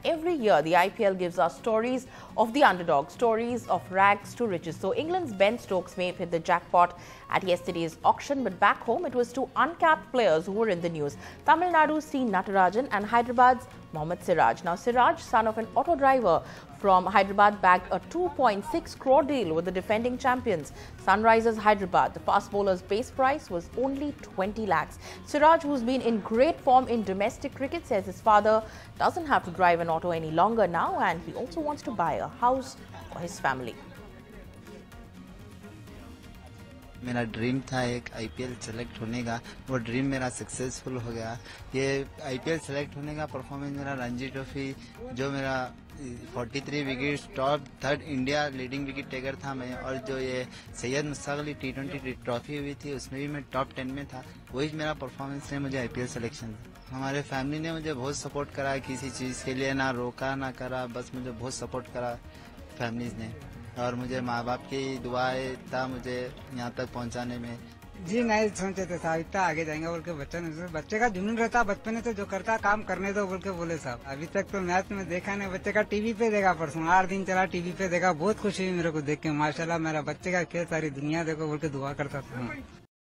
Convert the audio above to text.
every year the IPL gives us stories of the underdog, stories of rags to riches. So England's Ben Stokes may have hit the jackpot at yesterday's auction, but back home it was two uncapped players who were in the news. Tamil Nadu's C. Natarajan and Hyderabad's Mohammad Siraj. Now Siraj, son of an auto driver from Hyderabad, bagged a 2.6 crore deal with the defending champions Sunrisers Hyderabad. The fast bowler's base price was only 20 lakhs. Siraj, who's been in great form in domestic cricket, says his father doesn't have to drive an auto any longer now, and he also wants to buy a house for his family. मेरा dream था एक IPL select होने का, वो dream मेरा successful हो गया। ये आईपीएल सेलेक्ट होने का परफॉर्मेंस मेरा रणजी ट्रॉफी, जो मेरा 43 wicket top third India leading wicket taker था मैं, और जो ये सैयद मुश्ताक अली T20 ट्रॉफी हुई थी उसमें भी मैं टॉप 10 में था। वही मेरा परफॉर्मेंस है मुझे आईपीएल सिलेक्शन। हमारे फैमिली ने मुझे बहुत सपोर्ट करा, किसी चीज़ के लिए ना रोका ना करा, बस मुझे बहुत सपोर्ट करा फैमिलीज ने, और मुझे माँ बाप की दुआएं था मुझे यहाँ तक पहुँचाने में। जी नहीं सोचे थे साहब इतना आगे जाएंगे बोल के, बच्चे का जुनून रहता बचपन में, तो जो करता काम करने दो बोल के बोले साहब। अभी तक तो मैच में देखा नहीं, बच्चे का टीवी पे देखा, परसों 8 दिन चला टीवी पे देखा, बहुत खुशी हुई मेरे को देख के। माशाल्लाह मेरा बच्चे का खेल सारी दुनिया देखो बोल के दुआ करता था।